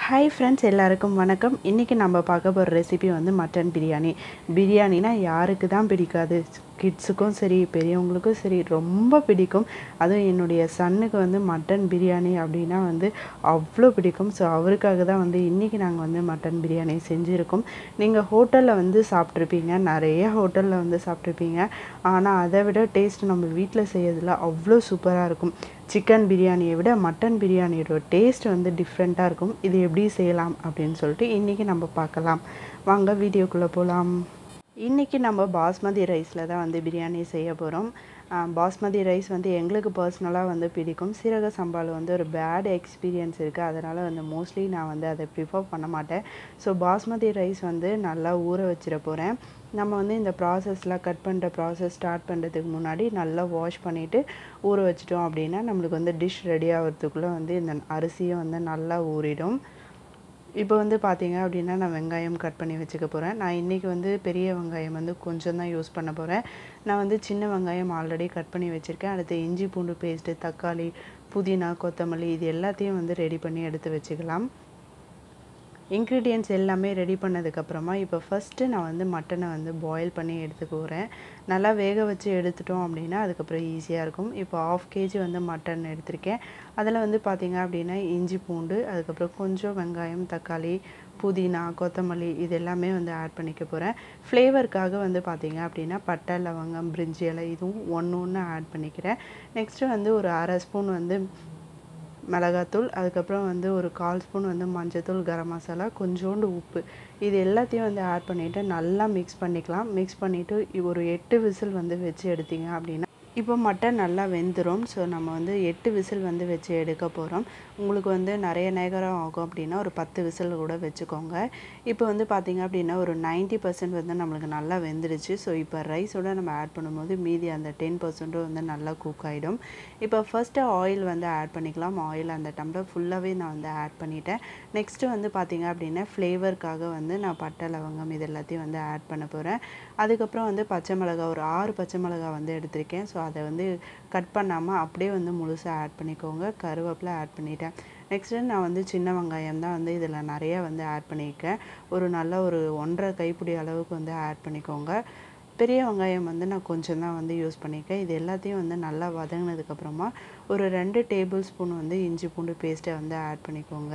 Hi friends, எல்லாருக்கும் வணக்கம். இன்னைக்கு நம்ம பார்க்க போற ரெசிபி வந்து மட்டன் பிரியாணி. பிரியாணினா யாருக்கு தான் பிடிக்காது? கிட்ஸுக்கும் சரி, பெரியவங்களுக்கும் சரி ரொம்ப பிடிக்கும். அதுவும் என்னுடைய சன்னுக்கு வந்து மட்டன் பிரியாணி அப்படின்னா வந்து அவ்வளோ பிடிக்கும். ஸோ அவருக்காக தான் வந்து இன்றைக்கி நாங்கள் வந்து மட்டன் பிரியாணி செஞ்சுருக்கோம். நீங்கள் ஹோட்டலில் வந்து சாப்பிட்ருப்பீங்க, நிறைய ஹோட்டலில் வந்து சாப்பிட்ருப்பீங்க. ஆனால் அதை விட டேஸ்ட் நம்ம வீட்டில் செய்யறதுல அவ்வளோ சூப்பராக இருக்கும். சிக்கன் பிரியாணியை விட மட்டன் பிரியாணியோட டேஸ்ட் வந்து டிஃப்ரெண்ட்டாக இருக்கும். இது எப்படி செய்யலாம் அப்படின்னு சொல்லிட்டு இன்றைக்கி நம்ம பார்க்கலாம். வாங்க வீடியோக்குள்ளே போகலாம். இன்றைக்கி நம்ம பாஸ்மதி ரைஸில் தான் வந்து பிரியாணி செய்ய போகிறோம். பாஸ்மதி ரைஸ் வந்து எங்களுக்கு பர்சனலாக வந்து பிடிக்கும். சீரக சம்பாவில் வந்து ஒரு பேட் எக்ஸ்பீரியன்ஸ் இருக்குது. அதனால் வந்து மோஸ்ட்லி நான் வந்து அதை ப்ரிஃபர் பண்ண மாட்டேன். ஸோ பாஸ்மதி ரைஸ் வந்து நல்லா ஊற வச்சிட போகிறேன். நம்ம வந்து இந்த ப்ராசஸ்லாம் கட் பண்ணுற ப்ராசஸ் ஸ்டார்ட் பண்ணுறதுக்கு முன்னாடி நல்லா வாஷ் பண்ணிவிட்டு ஊற வச்சிட்டோம் அப்படின்னா நம்மளுக்கு வந்து டிஷ் ரெடி ஆகிறதுக்குள்ளே வந்து இந்த அரிசியும் வந்து நல்லா ஊறிடும். இப்போ வந்து பார்த்தீங்க அப்படின்னா நான் வெங்காயம் கட் பண்ணி வச்சுக்க போகிறேன். நான் இன்றைக்கி வந்து பெரிய வெங்காயம் வந்து கொஞ்சம் தான் யூஸ் பண்ண போகிறேன். நான் வந்து சின்ன வெங்காயம் ஆல்ரெடி கட் பண்ணி வச்சுருக்கேன். அடுத்து இஞ்சி பூண்டு பேஸ்ட்டு, தக்காளி, புதினா, கொத்தமல்லி இது எல்லாத்தையும் வந்து ரெடி பண்ணி எடுத்து வச்சுக்கலாம். இன்க்ரீடியன்ட்ஸ் எல்லாமே ரெடி பண்ணதுக்கப்புறமா இப்போ ஃபஸ்ட்டு நான் வந்து மட்டனை வந்து பாயில் பண்ணி எடுத்துக்கிறேன். நல்லா வேக வச்சு எடுத்துட்டோம் அப்படின்னா அதுக்கப்புறம் ஈஸியாக இருக்கும். இப்போ 1/2 kg வந்து மட்டன் எடுத்திருக்கேன். அதில் வந்து பார்த்திங்க அப்படின்னா இஞ்சி பூண்டு, அதுக்கப்புறம் கொஞ்சம் வெங்காயம், தக்காளி, புதினா, கொத்தமல்லி இது எல்லாமே வந்து ஆட் பண்ணிக்க போகிறேன். ஃப்ளேவருக்காக வந்து பார்த்திங்க அப்படின்னா பட்டை, லவங்கம், பிரிஞ்சி இலை இதுவும் ஒன்று ஆட் பண்ணிக்கிறேன். நெக்ஸ்ட்டு வந்து ஒரு 1/2 ஸ்பூன் வந்து மிளகாத்தூள், அதுக்கப்புறம் வந்து ஒரு 1/4 ஸ்பூன் வந்து மஞ்சத்தூள், கரம் மசாலா, கொஞ்சோண்டு உப்பு இது எல்லாத்தையும் வந்து ஆட் பண்ணிவிட்டு நல்லா மிக்ஸ் பண்ணிக்கலாம். மிக்ஸ் பண்ணிவிட்டு ஒரு 8 விசில் வந்து வச்சு எடுத்தீங்க அப்படின்னா இப்போ மட்டன் நல்லா வெந்துடும். ஸோ நம்ம வந்து 8 விசில் வந்து வச்சு எடுக்க போகிறோம். உங்களுக்கு வந்து நிறைய நேரம் ஆகும் அப்படின்னா ஒரு 10 விசில் கூட வச்சுக்கோங்க. இப்போ வந்து பார்த்திங்க அப்படின்னா ஒரு 90% வந்து நம்மளுக்கு நல்லா வெந்துடுச்சு. ஸோ இப்போ ரைஸோடு நம்ம ஆட் பண்ணும்போது மீதி அந்த 10% வந்து நல்லா குக் ஆகிடும். இப்போ ஃபஸ்ட்டு ஆயில் வந்து ஆட் பண்ணிக்கலாம். ஆயில் அந்த டம்ளர் ஃபுல்லாகவே நான் வந்து ஆட் பண்ணிட்டேன். நெக்ஸ்ட்டு வந்து பார்த்திங்க அப்படின்னா ஃப்ளேவருக்காக வந்து நான் பட்டை, லவங்கம் இது எல்லாத்தையும் வந்து ஆட் பண்ண போகிறேன். அதுக்கப்புறம் வந்து பச்சை மிளகா ஒரு 6 பச்சை மிளகா வந்து எடுத்திருக்கேன். ஸோ அதை வந்து கட் பண்ணாமல் அப்படியே வந்து முழுசாக ஆட் பண்ணிக்கோங்க. கருவேப்பிலை ஆட் பண்ணிட்டேன். நெக்ஸ்ட்டு நான் வந்து சின்ன வெங்காயம் தான் வந்து இதில் நிறைய வந்து ஆட் பண்ணியிருக்கேன். ஒரு நல்ல ஒரு 1.5 கைப்பிடி அளவுக்கு வந்து ஆட் பண்ணிக்கோங்க. பெரிய வெங்காயம் வந்து நான் கொஞ்சம் தான் வந்து யூஸ் பண்ணியிருக்கேன். இது எல்லாத்தையும் வந்து நல்லா வதங்கினதுக்கப்புறமா ஒரு 2 டேபிள் ஸ்பூன் வந்து இஞ்சி பூண்டு பேஸ்ட்டை வந்து ஆட் பண்ணிக்கோங்க.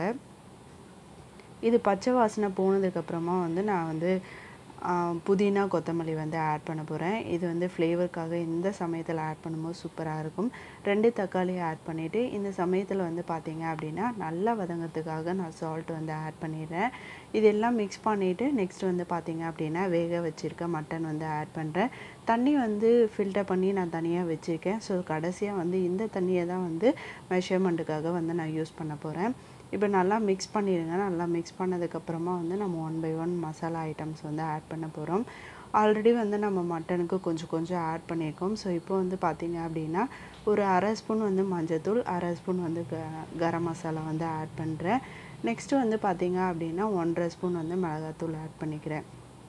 இது பச்சை வாசனை போனதுக்கப்புறமா வந்து நான் வந்து புதினா, கொத்தமல்லி வந்து ஆட் பண்ண போகிறேன். இது வந்து ஃப்ளேவருக்காக இந்த சமயத்தில் ஆட் பண்ணும்போது சூப்பராக இருக்கும். 2 தக்காளி ஆட் பண்ணிவிட்டு இந்த சமயத்தில் வந்து பார்த்திங்க அப்படின்னா நல்லா வதங்கிறதுக்காக நான் சால்ட் வந்து ஆட் பண்ணிடுறேன். இதெல்லாம் மிக்ஸ் பண்ணிவிட்டு நெக்ஸ்ட் வந்து பார்த்திங்க அப்படின்னா வேக வச்சுருக்க மட்டன் வந்து ஆட் பண்ணுறேன். தண்ணி வந்து ஃபில்டர் பண்ணி நான் தனியாக வச்சுருக்கேன். ஸோ கடைசியாக வந்து இந்த தண்ணியை தான் வந்து மெஷர்மெண்ட்டுக்காக வந்து நான் யூஸ் பண்ண போகிறேன். இப்போ நல்லா மிக்ஸ் பண்ணிடுங்க. நல்லா மிக்ஸ் பண்ணதுக்கப்புறமா வந்து நம்ம 1 by 1 மசாலா ஐட்டம்ஸ் வந்து ஆட் பண்ண போகிறோம். ஆல்ரெடி வந்து நம்ம மட்டனுக்கு கொஞ்சம் ஆட் பண்ணியிருக்கோம். ஸோ இப்போ வந்து பார்த்திங்க அப்படின்னா ஒரு 1/2 ஸ்பூன் வந்து மஞ்சத்தூள், 1/2 ஸ்பூன் வந்து கரம் மசாலா வந்து ஆட் பண்ணுறேன். நெக்ஸ்ட்டு வந்து பார்த்திங்க அப்படின்னா 1.5 ஸ்பூன் வந்து மிளகாத்தூள் ஆட் பண்ணிக்கிறேன்.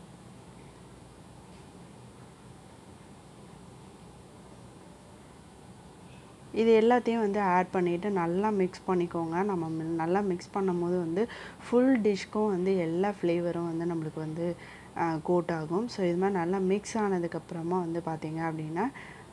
இது எல்லாத்தையும் வந்து ஆட் பண்ணிவிட்டு நல்லா மிக்ஸ் பண்ணிக்கோங்க. நம்ம நல்லா மிக்ஸ் பண்ணும்போது வந்து ஃபுல் டிஷ்க்கும் வந்து எல்லா ஃப்ளேவரும் வந்து நம்மளுக்கு வந்து கோட் ஆகும். ஸோ இது மாதிரி நல்லா மிக்ஸ் ஆனதுக்கப்புறமா வந்து பார்த்திங்க அப்படின்னா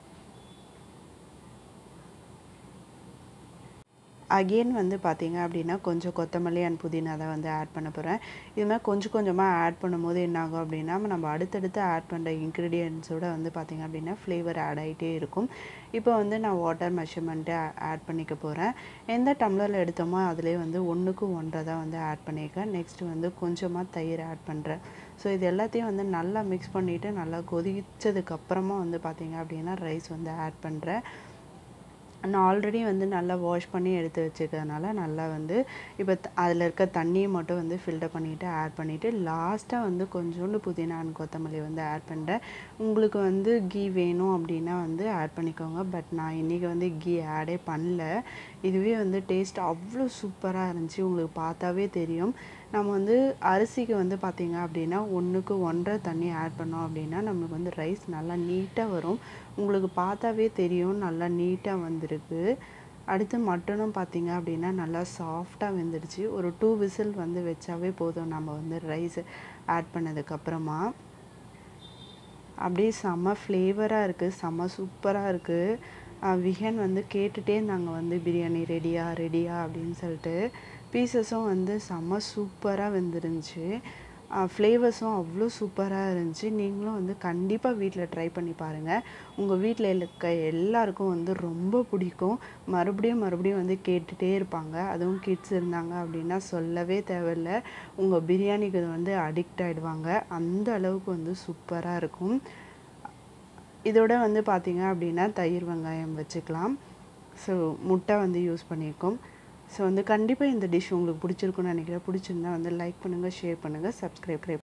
அகெயின் வந்து பார்த்திங்க அப்படின்னா கொஞ்சம் கொத்தமல்லி அண்ட் புதினா தான் வந்து ஆட் பண்ண போகிறேன். இது மாதிரி கொஞ்சமாக ஆட் பண்ணும்போது என்ன ஆகும் அப்படின்னா நம்ம அடுத்தடுத்து ஆட் பண்ணுற இன்க்ரீடியன்ஸோடு வந்து பார்த்திங்க அப்படின்னா ஃப்ளேவர் ஆட் ஆகிட்டே இருக்கும். இப்போ வந்து நான் வாட்டர் மெஷர்மெண்ட்டு ஆட் பண்ணிக்க போகிறேன். எந்த டம்ளரில் எடுத்தோமோ அதிலே வந்து 1க்கு 1.5 தான் வந்து ஆட் பண்ணியிருக்கேன். நெக்ஸ்ட்டு வந்து கொஞ்சமாக தயிர் ஆட் பண்ணுறேன். ஸோ இது எல்லாத்தையும் வந்து நல்லா மிக்ஸ் பண்ணிவிட்டு நல்லா கொதிச்சதுக்கப்புறமா வந்து பார்த்திங்க அப்படின்னா ரைஸ் வந்து ஆட் பண்ணுறேன். நான் ஆல்ரெடி வந்து நல்லா வாஷ் பண்ணி எடுத்து வச்சுக்கிறதுனால நல்லா வந்து இப்போ அதில் இருக்க தண்ணியை மட்டும் வந்து ஃபில்டர் பண்ணிவிட்டு ஆட் பண்ணிவிட்டு லாஸ்ட்டாக வந்து கொஞ்சோண்டு புதினா அண்ட் கொத்தமல்லி வந்து ஆட் பண்ணுறேன். உங்களுக்கு வந்து கீ வேணும் அப்படின்னா வந்து ஆட் பண்ணிக்கோங்க. பட் நான் இன்றைக்கி வந்து கீ ஆடே பண்ணல. இதுவே வந்து டேஸ்ட் அவ்வளோ சூப்பராக இருந்துச்சு. உங்களுக்கு பார்த்தாவே தெரியும். நம்ம வந்து அரிசிக்கு வந்து பார்த்திங்க அப்படின்னா 1க்கு 1.5 தண்ணி ஆட் பண்ணோம் அப்படின்னா நம்மளுக்கு வந்து ரைஸ் நல்லா நீட்டாக வரும். உங்களுக்கு பார்த்தாவே தெரியும் நல்லா நீட்டாக வந்திருக்கு. அடுத்து மட்டனும் பார்த்தீங்க அப்படின்னா நல்லா சாஃப்டாக வெந்துடுச்சு. ஒரு 2 விசில் வந்து வச்சாவே போதும் நம்ம வந்து ரைஸ் ஆட் பண்ணதுக்கப்புறமா. அப்படியே செம்ம ஃப்ளேவராக இருக்குது, செம்ம சூப்பராக இருக்குது. விஹன் வந்து கேட்டுகிட்டே இருந்தாங்க வந்து பிரியாணி ரெடியா ரெடியா அப்படின்னு சொல்லிட்டு. பீசஸும் வந்து செம்ம சூப்பராக வெந்துருந்துச்சு. ஃப்ளேவர்ஸும் அவ்வளோ சூப்பராக இருந்துச்சு. நீங்களும் வந்து கண்டிப்பாக வீட்டில் ட்ரை பண்ணி பாருங்கள். உங்கள் வீட்டில் இருக்க எல்லாருக்கும் வந்து ரொம்ப பிடிக்கும். மறுபடியும் மறுபடியும் வந்து கேட்டுகிட்டே இருப்பாங்க. அதுவும் கிட்ஸ் இருந்தாங்க அப்படின்னா சொல்லவே தேவையில்லை. உங்கள் பிரியாணிக்கு வந்து அடிக்ட் ஆகிடுவாங்க. அந்த அளவுக்கு வந்து சூப்பராக இருக்கும். இதோட வந்து பார்த்தீங்க அப்படின்னா தயிர் வெங்காயம் வச்சுக்கலாம். ஸோ முட்டை வந்து யூஸ் பண்ணியிருக்கோம். ஸோ வந்து கண்டிப்பாக இந்த டிஷ் உங்களுக்கு பிடிச்சிருக்குன்னு நினைக்கிறேன். பிடிச்சிருந்தா வந்து லைக் பண்ணுங்கள், ஷேர் பண்ணுங்கள், சப்ஸ்கிரைப்